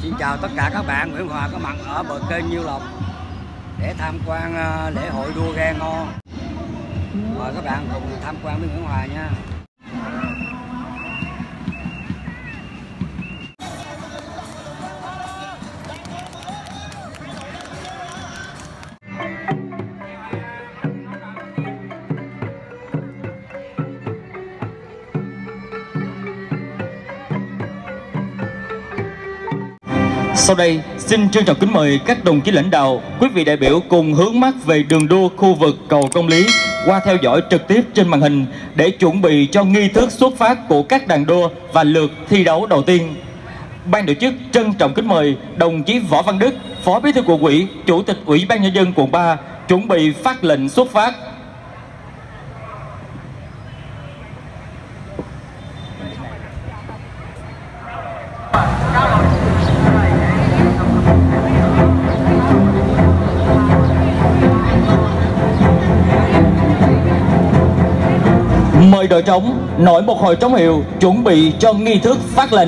Xin chào tất cả các bạn, Nguyễn Hòa có mặt ở bờ kênh Nhiêu Lộc để tham quan lễ hội đua ghe ngô. Mời các bạn cùng tham quan với Nguyễn Hòa nha. Sau đây, xin trân trọng kính mời các đồng chí lãnh đạo, quý vị đại biểu cùng hướng mắt về đường đua khu vực cầu Công Lý qua theo dõi trực tiếp trên màn hình để chuẩn bị cho nghi thức xuất phát của các đoàn đua và lượt thi đấu đầu tiên. Ban tổ chức trân trọng kính mời đồng chí Võ Văn Đức, Phó Bí thư Quận ủy, Chủ tịch Ủy ban Nhân dân quận 3 chuẩn bị phát lệnh xuất phát. Mời đội trống nổi một hồi trống hiệu chuẩn bị cho nghi thức phát lệnh.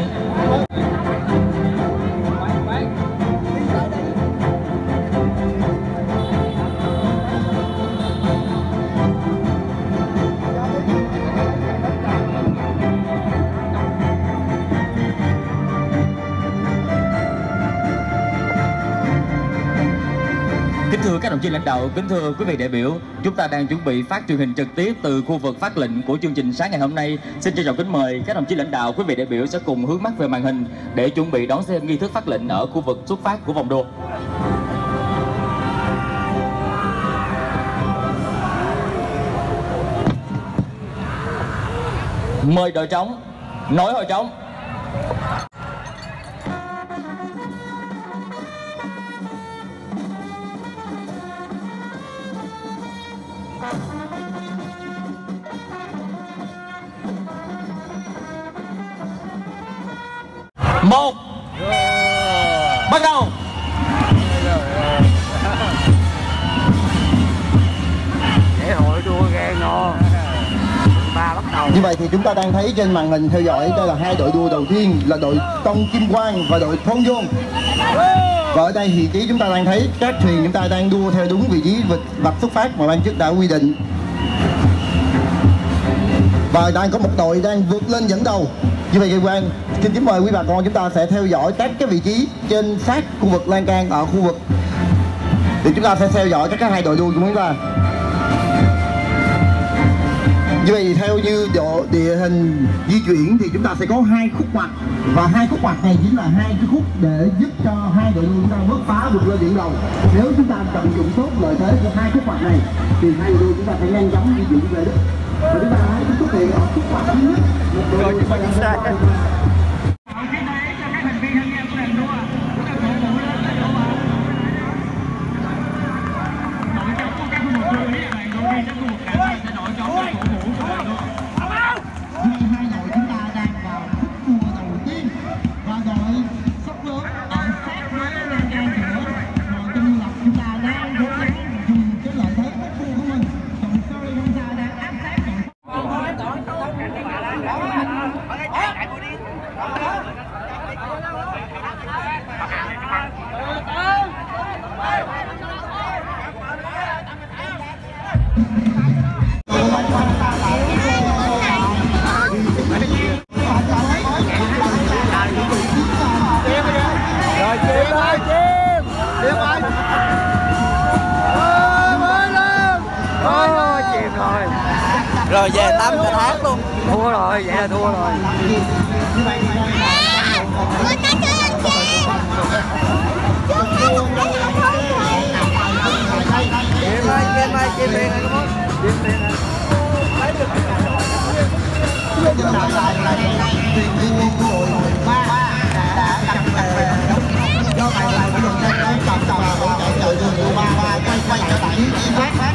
Kính thưa các đồng chí lãnh đạo, kính thưa quý vị đại biểu, chúng ta đang chuẩn bị phát truyền hình trực tiếp từ khu vực phát lệnh của chương trình sáng ngày hôm nay. Xin trân trọng kính mời các đồng chí lãnh đạo, quý vị đại biểu sẽ cùng hướng mắt về màn hình để chuẩn bị đón xem nghi thức phát lệnh ở khu vực xuất phát của vòng đua. Mời đội trống nổi hồi trống. Một, bắt đầu. Lễ hội đua ghe ngô ba bắt đầu. Như vậy thì chúng ta đang thấy trên màn hình theo dõi đây là hai đội đua đầu tiên là đội Tông Kim Quang và đội Thôn Dung. Và ở đây vị trí chúng ta đang thấy các thuyền chúng ta đang đua theo đúng vị trí vạch xuất phát mà ban chức đã quy định. Và đang có một đội đang vượt lên dẫn đầu. Như vậy quan xin kính mời quý bà con chúng ta sẽ theo dõi các cái vị trí trên sát khu vực lan can ở khu vực thì chúng ta sẽ theo dõi các hai đội đua của chúng ta. Như vậy theo như địa hình di chuyển thì chúng ta sẽ có hai khúc ngoặt và hai khúc ngoặt này chính là hai cái khúc để giúp cho hai đội đua chúng ta bứt phá vượt lên dẫn đầu. Nếu chúng ta tận dụng tốt lợi thế của hai khúc ngoặt này thì hai đội đua chúng ta sẽ nhanh chóng di chuyển về đích. Và chúng ta thấy xuất hiện ở khúc ngoặt thứ nhất một đội đua chúng ta đang rồi về tắm cả tháng luôn. Thua rồi, vậy là thua rồi. Chim ơi, chim liền rồi con. Chim liền rồi. Lấy được. Do bài này của mình đang cầm và hỗ trợ đội đường 3 quay lại tại phát.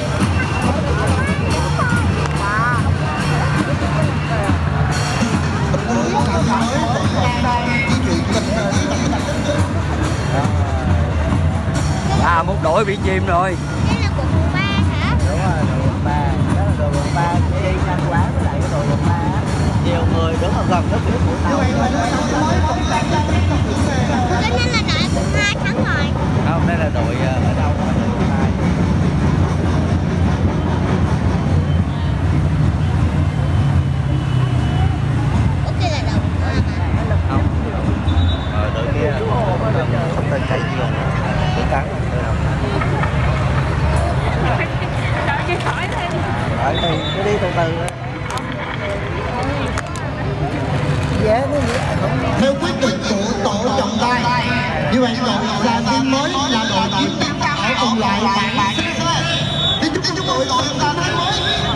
Một đội bị chìm rồi. Đây là của quận 3 hả? Đúng rồi, đội quận 3. Đó là đội quận 3 đi nhanh quá với lại cái đội quận 3. Nhiều người đứng ở gần đó phía của tàu. Cho nên là đội quận 2 thắng rồi. Không, đây là đội ở đâu mà đội quận 2. Ủa kia là đội quận 3 mà. Không. Đội kia không tên chạy gì rồi. Cũng thắng rồi. Ở đây cứ đi từ từ. Theo quyết định của tổ trọng tài, như vậy đội giàn viên mới là đội tiếp ở cùng loại bảng C. Tiếp tục đội giàn viên mới.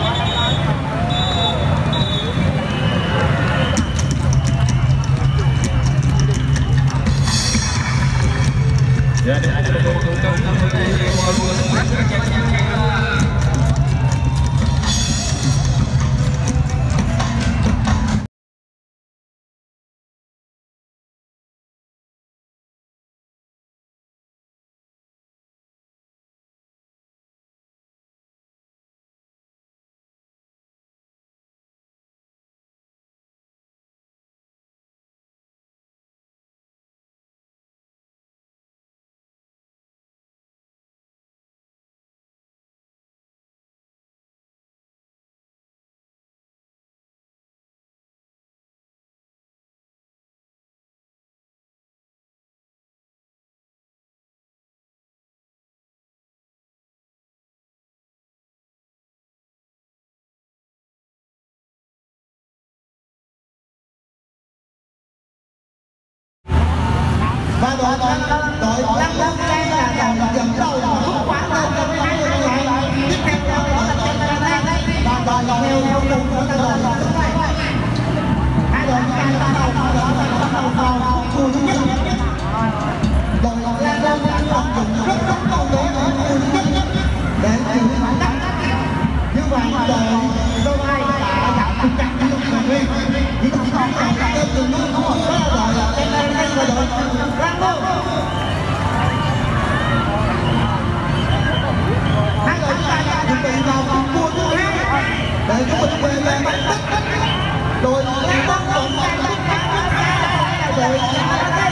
Và đội năm là đội dẫn đầu rút quán lên cho hai đội còn lại. Tiếp theo đó là Ken Canada và đội theo cùng của đội hai đội chúng ta bắt đầu vào khu thứ nhất. Đội Lan Đông đã tận dụng rất tốt để ở khu thứ nhất để giữ khoảng cách. Như vậy đội Romai đã gặp trục trặc với đội Nguyên. Chỉ còn đội tên đường nước của họ đó là đội Canada và đội Rambo. Hai đội chúng ta đã chuẩn bị vào vòng đua thứ hai để chúng mình về về mặt tích. Đội Rambo vẫn đang tích là đội Canada.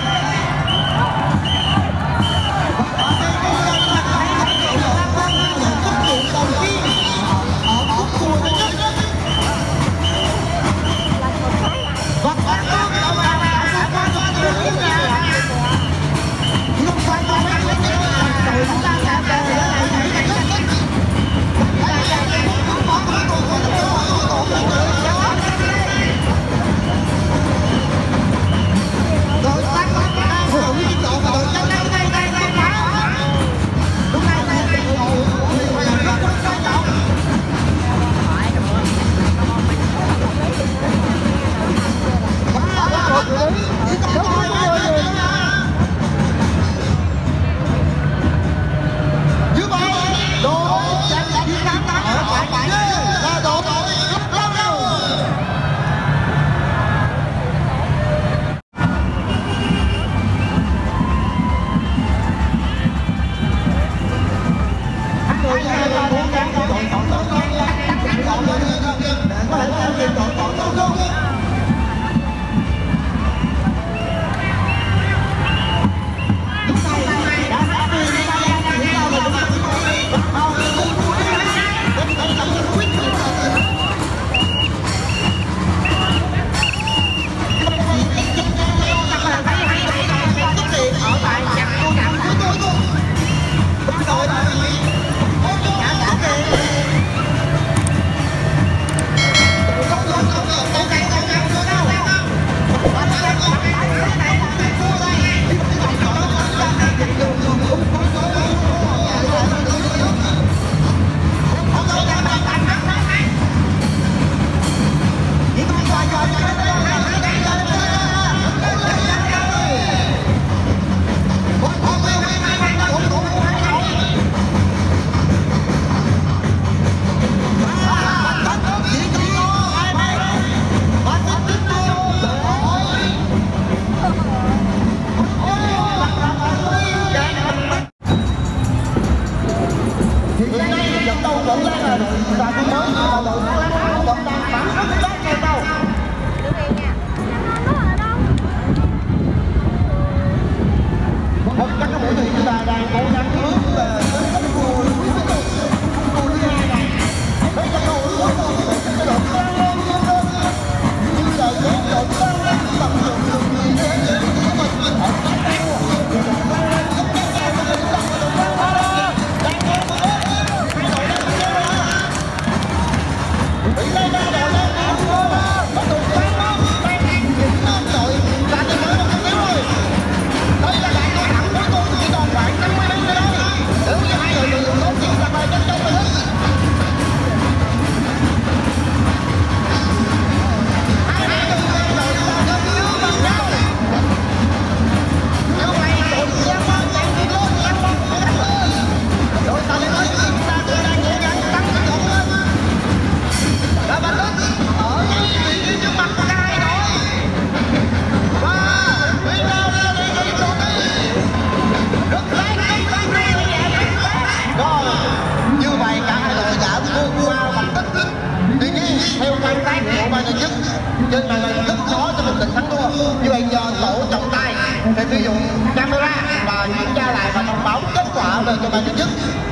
ban tổ chức.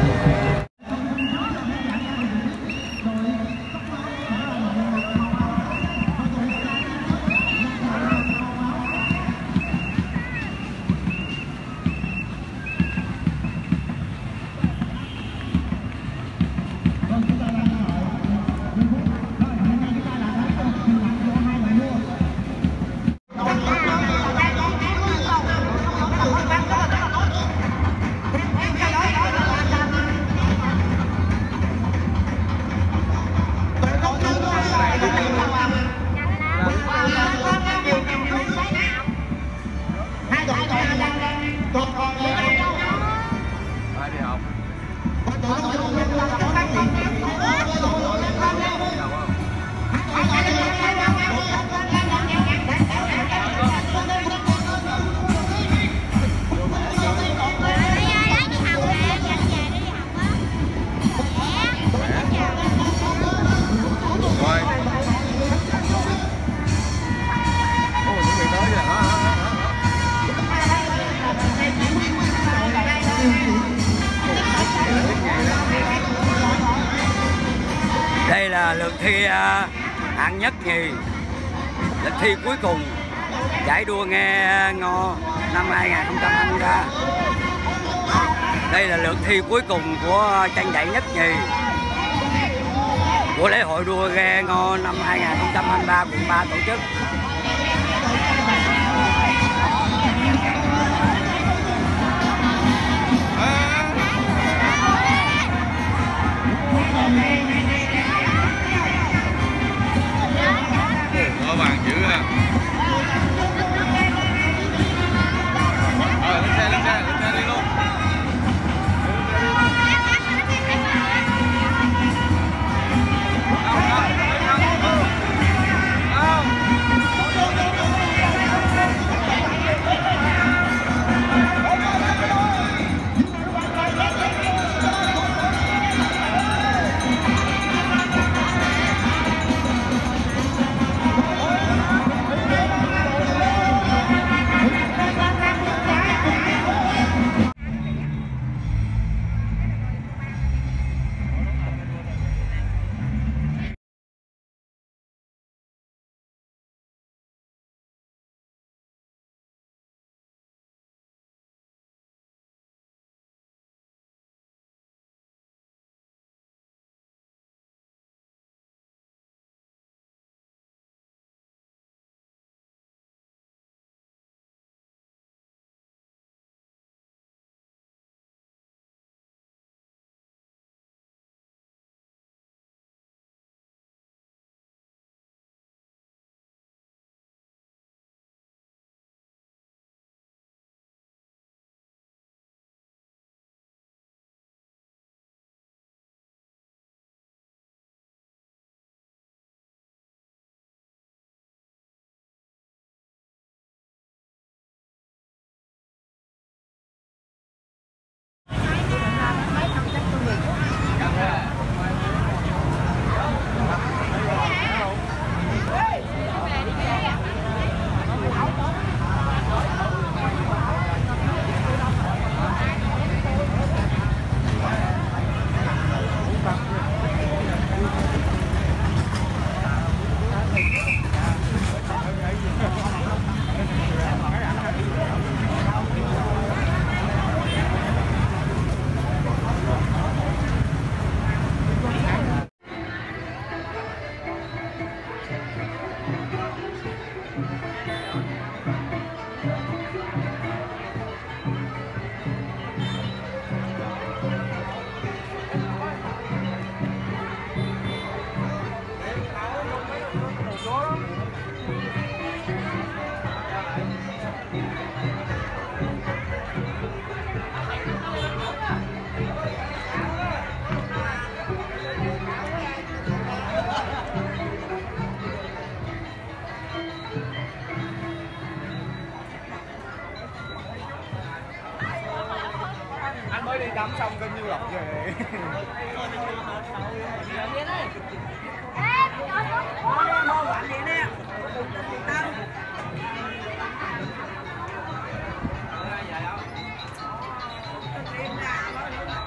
Đây là lượt thi hạng nhất nhì, lượt thi cuối cùng giải đua nghe ngò năm 2023. Đây là lượt thi cuối cùng của tranh giải nhất nhì của lễ hội đua ghe ngò năm 2023 quận 3 tổ chức. Có bàn dữ ha. Lên xe đi luôn. Đắm xong kênh Nhiêu Lộc về. Ê,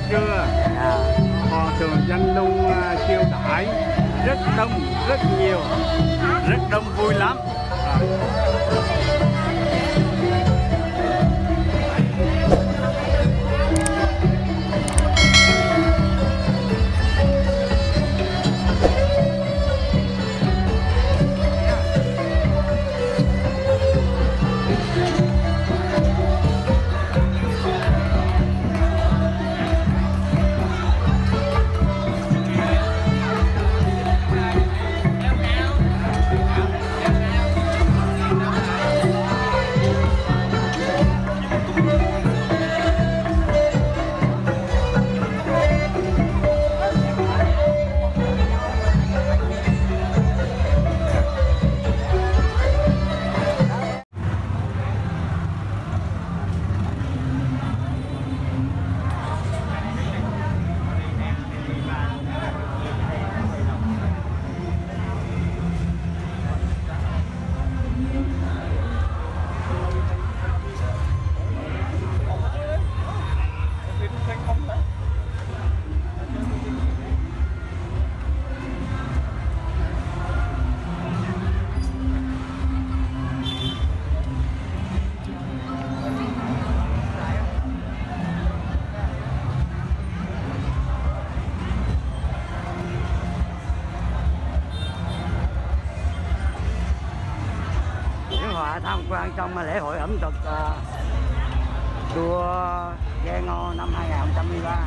trưa. Họ thường danh lung chiêu đãi rất đông, rất nhiều, rất đông, vui lắm. Tham quan trong lễ hội ẩm thực chùa Ghe Ngò năm 2023.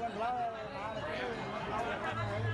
mình lo